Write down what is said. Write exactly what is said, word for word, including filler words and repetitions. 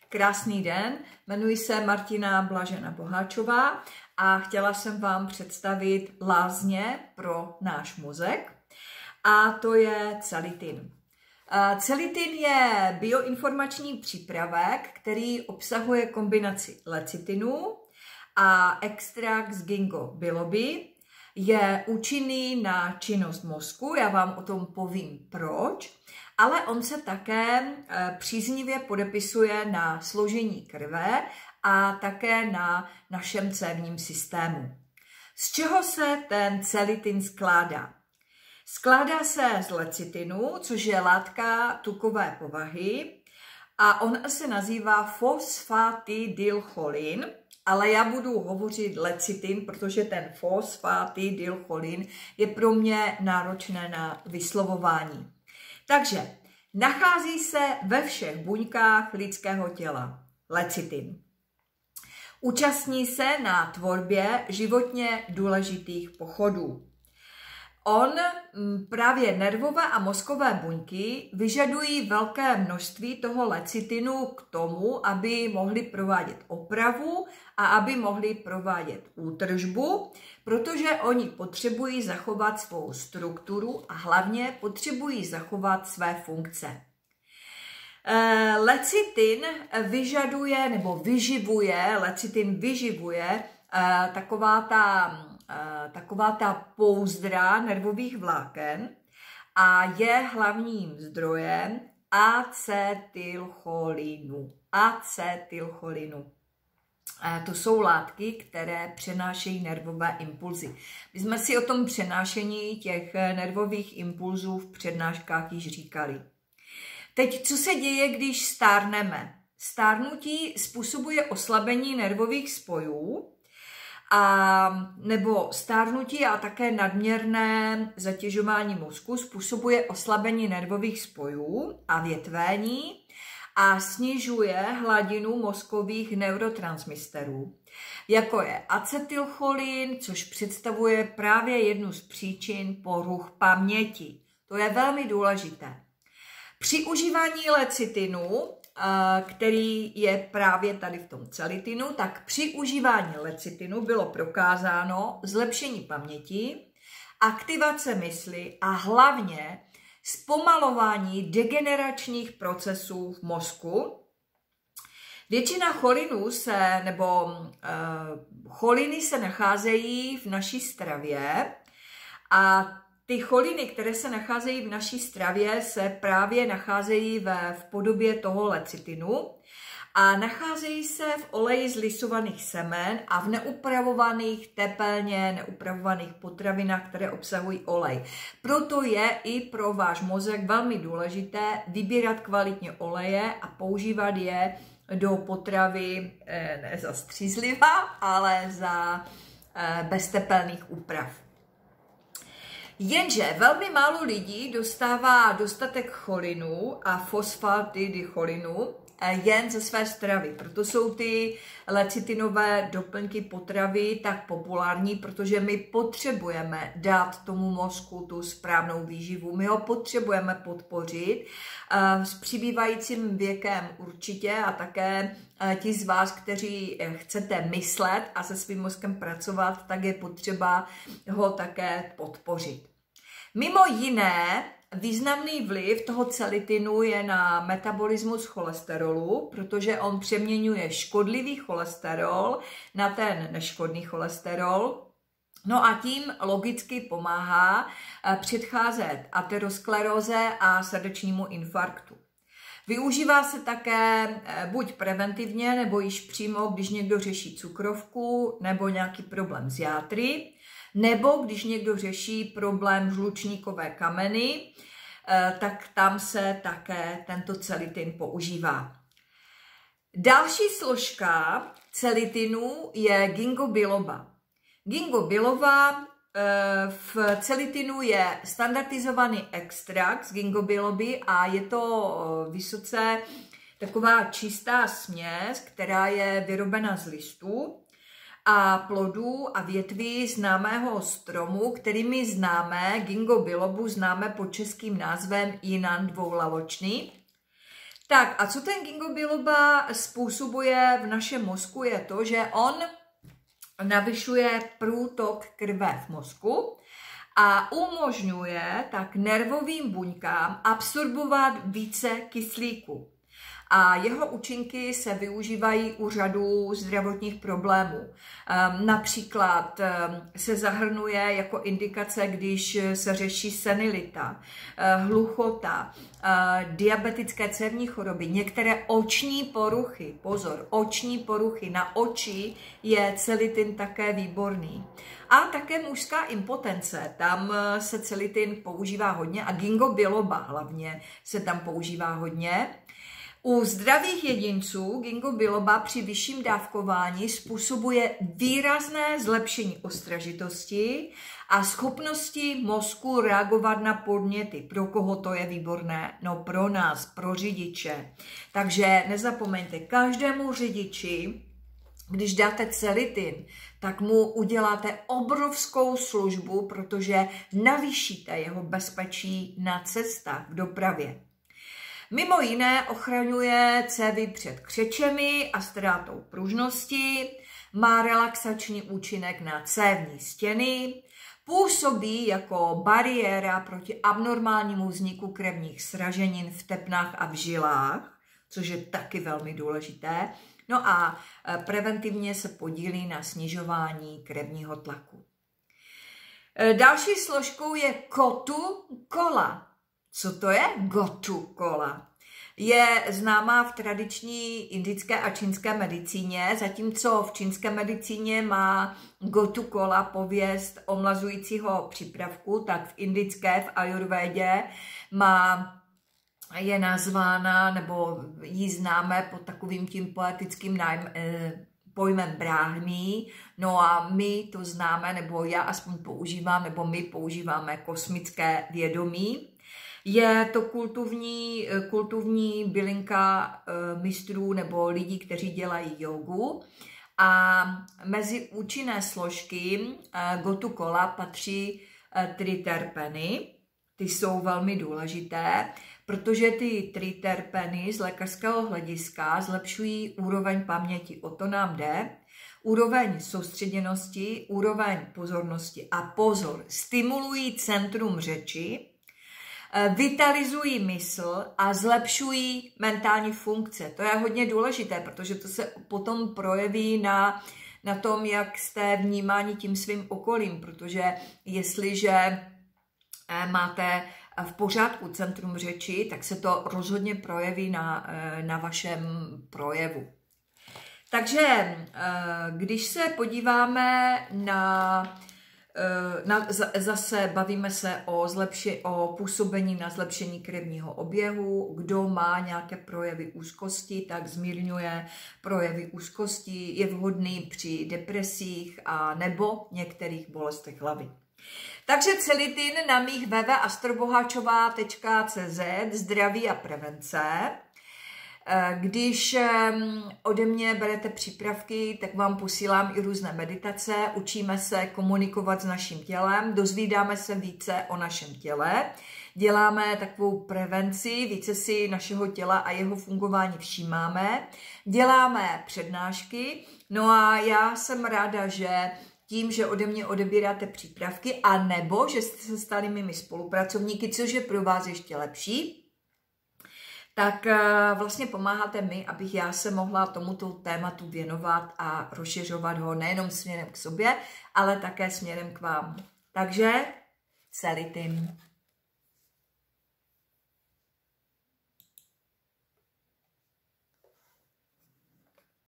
krásný den, jmenuji se Martina Blažena Boháčová a chtěla jsem vám představit lázně pro náš mozek a to je celitin. Celitin je bioinformační přípravek, který obsahuje kombinaci lecitinu a extrakt z ginkgo biloby. Je účinný na činnost mozku, já vám o tom povím proč, ale on se také příznivě podepisuje na složení krve a také na našem cévním systému. Z čeho se ten celitin skládá? Skládá se z lecitinu, což je látka tukové povahy a on se nazývá fosfatidylcholin, ale já budu hovořit lecitin, protože ten fosfatidylcholin je pro mě náročné na vyslovování. Takže nachází se ve všech buňkách lidského těla lecitin. Účastní se na tvorbě životně důležitých pochodů. On, právě nervové a mozkové buňky, vyžadují velké množství toho lecitinu k tomu, aby mohli provádět opravu a aby mohli provádět údržbu, protože oni potřebují zachovat svou strukturu a hlavně potřebují zachovat své funkce. Lecitin vyžaduje nebo vyživuje, lecitin vyživuje taková ta taková ta pouzdra nervových vláken a je hlavním zdrojem acetylcholinu. Acetylcholinu. To jsou látky, které přenášejí nervové impulzy. My jsme si o tom přenášení těch nervových impulzů v přednáškách již říkali. Teď, co se děje, když stárneme? Stárnutí způsobuje oslabení nervových spojů, a nebo stárnutí a také nadměrné zatěžování mozku způsobuje oslabení nervových spojů a větvení a snižuje hladinu mozkových neurotransmisterů, jako je acetylcholin, což představuje právě jednu z příčin poruch paměti. To je velmi důležité. Při užívání lecitinu, který je právě tady v tom celitinu, tak při užívání lecitinu bylo prokázáno zlepšení paměti, aktivace mysli a hlavně zpomalování degeneračních procesů v mozku. Většina cholinů se, nebo uh, choliny se nacházejí v naší stravě a ty choliny, které se nacházejí v naší stravě, se právě nacházejí ve, v podobě toho lecitinu a nacházejí se v oleji z lisovaných semen a v neupravovaných, tepelně neupravovaných potravinách, které obsahují olej. Proto je i pro váš mozek velmi důležité vybírat kvalitně oleje a používat je do potravy ne za střízliva, ale za beztepelných úprav. Jenže velmi málo lidí dostává dostatek cholinu a fosfatidylcholinu jen ze své stravy. Proto jsou ty lecitinové doplňky potravy tak populární, protože my potřebujeme dát tomu mozku tu správnou výživu. My ho potřebujeme podpořit s přibývajícím věkem určitě a také ti z vás, kteří chcete myslet a se svým mozkem pracovat, tak je potřeba ho také podpořit. Mimo jiné, významný vliv toho celitinu je na metabolismus cholesterolu, protože on přeměňuje škodlivý cholesterol na ten neškodný cholesterol. No a tím logicky pomáhá předcházet ateroskleróze a srdečnímu infarktu. Využívá se také buď preventivně, nebo již přímo, když někdo řeší cukrovku nebo nějaký problém s játry, nebo když někdo řeší problém žlučníkové kameny, tak tam se také tento celitin používá. Další složka celitinu je ginkgo biloba. Ginkgo biloba v celitinu je standardizovaný extrakt z ginkgo biloby a je to vysoce taková čistá směs, která je vyrobena z listů a plodů a větví známého stromu, který my známe, ginkgo bilobu známe pod českým názvem jinan dvoulaločný. Tak a co ten ginkgo biloba způsobuje v našem mozku je to, že on navyšuje průtok krve v mozku a umožňuje tak nervovým buňkám absorbovat více kyslíku. A jeho účinky se využívají u řadu zdravotních problémů. Například se zahrnuje jako indikace, když se řeší senilita, hluchota, diabetické cévní choroby, některé oční poruchy. Pozor, oční poruchy. Na oči je celitin také výborný. A také mužská impotence, tam se celitin používá hodně a ginkgo biloba hlavně se tam používá hodně. U zdravých jedinců ginkgo biloba při vyšším dávkování způsobuje výrazné zlepšení ostražitosti a schopnosti mozku reagovat na podněty. Pro koho to je výborné? No pro nás, pro řidiče. Takže nezapomeňte, každému řidiči, když dáte celitin, tak mu uděláte obrovskou službu, protože navýšíte jeho bezpečí na cestách v dopravě. Mimo jiné ochraňuje cévy před křečemi a ztrátou pružnosti, má relaxační účinek na cévní stěny, působí jako bariéra proti abnormálnímu vzniku krevních sraženin v tepnách a v žilách, což je taky velmi důležité. No a preventivně se podílí na snižování krevního tlaku. Další složkou je gotu kola. Co to je gotu kola? Je známá v tradiční indické a čínské medicíně, zatímco v čínské medicíně má gotu kola pověst omlazujícího přípravku, tak v indické, v ajurvédě má, je nazvána, nebo ji známe pod takovým tím poetickým nájem, eh, pojmem bráhmí, no a my to známe, nebo já aspoň používám, nebo my používáme kosmické vědomí. Je to kultovní, kultovní bylinka mistrů nebo lidí, kteří dělají jogu. A mezi účinné složky gotu kola patří triterpeny. Ty jsou velmi důležité, protože ty triterpeny z lékařského hlediska zlepšují úroveň paměti. O to nám jde. Úroveň soustředěnosti, úroveň pozornosti a pozor, stimulují centrum řeči, vitalizují mysl a zlepšují mentální funkce. To je hodně důležité, protože to se potom projeví na, na tom, jak jste vnímáni tím svým okolím, protože jestliže máte v pořádku centrum řeči, tak se to rozhodně projeví na, na vašem projevu. Takže když se podíváme na Na, zase bavíme se o, zlepši, o působení na zlepšení krevního oběhu. Kdo má nějaké projevy úzkosti, tak zmírňuje projevy úzkosti. Je vhodný při depresích a nebo některých bolestech hlavy. Takže celitin na mých w w w tečka astrobohačová tečka c z zdraví a prevence. Když ode mě berete přípravky, tak vám posílám i různé meditace, učíme se komunikovat s naším tělem, dozvídáme se více o našem těle, děláme takovou prevenci, více si našeho těla a jeho fungování všímáme, děláme přednášky, no a já jsem ráda, že tím, že ode mě odebíráte přípravky, a nebo že jste se stali mými spolupracovníky, což je pro vás ještě lepší, tak vlastně pomáháte mi, abych já se mohla tomuto tématu věnovat a rozšiřovat ho nejenom směrem k sobě, ale také směrem k vám. Takže celitin.